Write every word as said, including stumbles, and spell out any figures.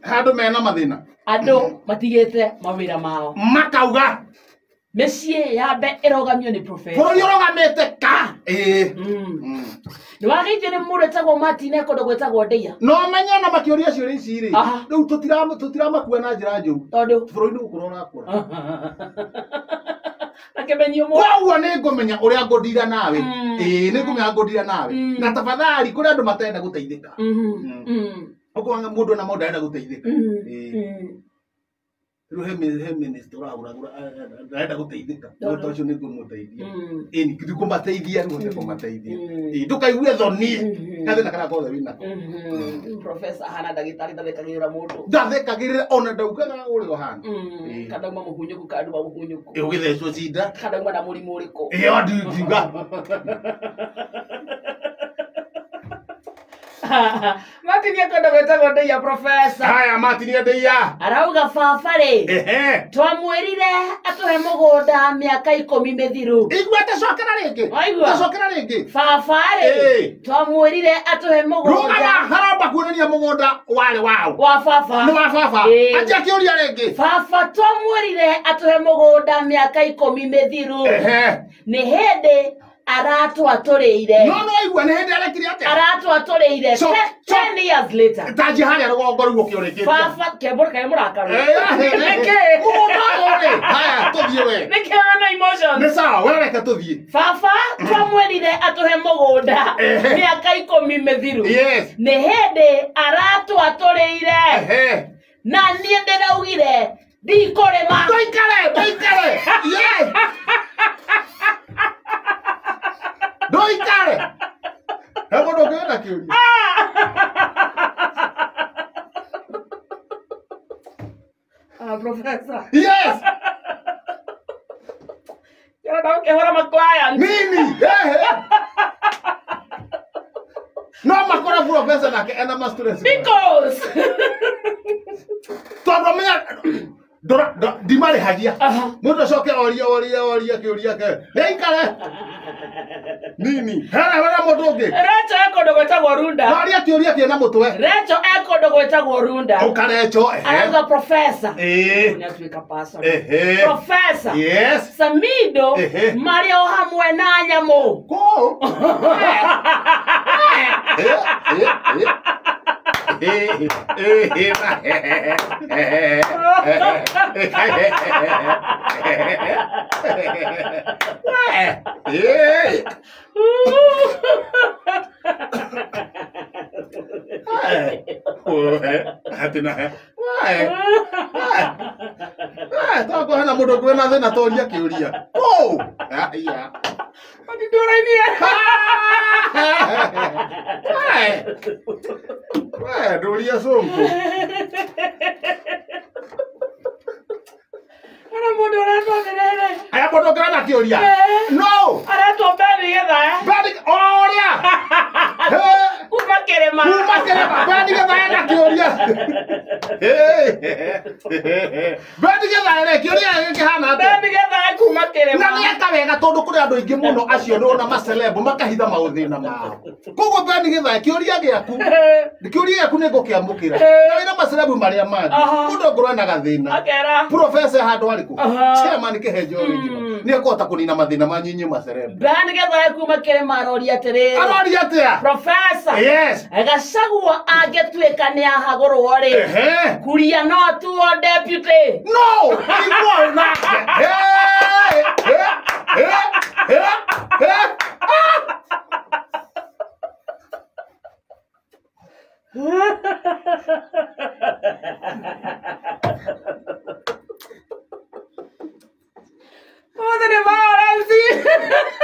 Handu mena mathina. Andu matigete mawira mao. Makauga. Mesie yabe erogamio ni professor. Bũrũri ũrogamĩte ka. Eh. Mm. Nĩwagĩte nĩ mũndũ etagwo Martin Ekondo gwĩtagwo Ndeia. No menye na makĩũria ciũria ici rĩ. Rĩu tũtirama tũtiramakua na njĩra njũru. Tondũ bũrũri ũkũrwo ũrakũra. Nakemenyo mo. Koguo nĩ ngũmenya ũrĩa ngũndira nawe. Eh, nĩ ngũmenya ngũndira nawe. Na tafadhali kũrĩ andũ matenda gũteithĩka. Mhm. Okorwo mũndũ na mũndũ arenda gũteithĩka. Eh. Rĩu he minister ũragũragũra arenda gũteithĩka. Mũndũ ũcio nĩ ngũmũteithia. Eh, nĩ ngũmateithia rĩu nĩ ngũmateithia. Eh, ndũkaigue thoni. Kathĩna kana kothe wĩna. Professor hana ndagĩtarĩ ndathekagĩrĩra mũndũ. Ndathekagĩrĩra ona ndaugaga ũrĩ ũhana. Kada uma mũhunyũku kada uma mũhunyũku. Eh, ũgĩthecwo cinda. Kada uma na mũrimũ ũrĩkũ. Eh, ndiuga. Martin Ekondo gwĩtagwo Ndeia professor. Haya Martin Ndeia. Arauga baba rĩ. Ehe. Twamwĩrire atũhe mũgũnda mĩaka ikũmi mĩthiru. Igua tacokera rĩngĩ. Waigua. Tacokera rĩngĩ. Baba rĩ. Twamwĩrire atũhe mũgũnda. Rũgama haramba kuonania mũgũnda warĩ wao. Wa baba. Nĩ wa baba. Anjia kĩũria rĩngĩ. Baba twamwĩrire atũhe mũgũnda mĩaka ikũmi mĩthiru. Ehe. Nĩ hĩndĩ aratwatũrĩire. No no igua nĩ hĩndĩ arekire atĩa? Aratwatũrĩire ten years later. Tanjia harĩa rũgongo rũu ũkĩũrĩkĩte. Baba kebora kae mũrakaru. Nĩkĩ? Mũgũnda ũrĩ. Haya tũthiĩ we. Nĩkĩ ana emotions. Nĩ sawa we reke tũthiĩ. Baba twamwĩrire atũhe mũgũnda mĩaka ikũmi mĩthiru. Yes. Nĩ hĩndĩ aratwatũrĩire. Ehe. Na niĩ ndĩraugire ndikũrĩma. Ndũikare, ndũikare. Yes. Ndũikare. He mũndũ ũngĩ wĩna kĩũria. Ah, professor. Yes. Yo no que ahora más client. Nini? Ehe. No makora professor nake ena master. Because. Tondũ menya Dora dimare hagia. Mũndũ coke oria oria oria kĩũria ke. Ndĩikare. Nini? Hana wala mũndũ ũngĩ. Recho Ekondo gwĩtagwo Runda. Oria kĩũria kĩna mũtwe. Recho Ekondo gwĩtagwo Runda. Ũkarecho. Arauga professor. Eh. Unatuika pastor. Ehe. Professor. Yes. Samido marĩ o hamwe na nyamũ. Ko. Eh eh eh. Eh eh eh. Eh. Oh, hatina. Why? Ah, to ko hana mũndũ kwĩna thĩna toria kĩũria. Oh! Aya. Ati ndorainie. Why? Why doria sonko? Ana mũndũ aratwatũrĩire. Aya mũndũ kwĩna kĩũria. No! Aratwambeni getha. Bani oria. Kuma kĩrĩma. Kuma kĩrĩma. Bani getha ena kĩũria. Bani getha ena kĩũria gĩkĩhana atĩa? Bani getha kuma kĩrĩma. Na nĩ eka wega tondũ kũrĩ andũ aingĩ mũno acio no na maceleb makahitha maũthĩna mao. Koguo Bani getha kĩũria gĩaku. Kĩũria gĩaku nĩ ngũkĩamũkĩra. Na wĩna maceleb marĩa mangĩ. Mũndũ ngorwo na gathĩna. Akera. Professor handũ arĩkũ? Chairman kĩhenjo rĩngĩ. Nĩ akũhota kũnina mathĩna manyu inyuĩ maceleb. Bani getha kuma kĩrĩma aroria atĩrĩrĩ. Aroria atĩa? Professor. Yes. Gachagua angĩtuĩka nĩ ahagũrwo rĩ. Ehe. Kuria no atuo deputy. No! Igual nake. Hey! Hey! Hey! Hey! Hey! Madre mía, ahora sí.